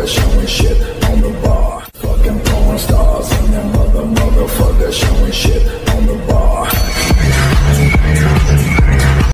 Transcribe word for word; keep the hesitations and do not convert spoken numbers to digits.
showing shit on the bar. Fucking porn stars and that mother, motherfucker showing shit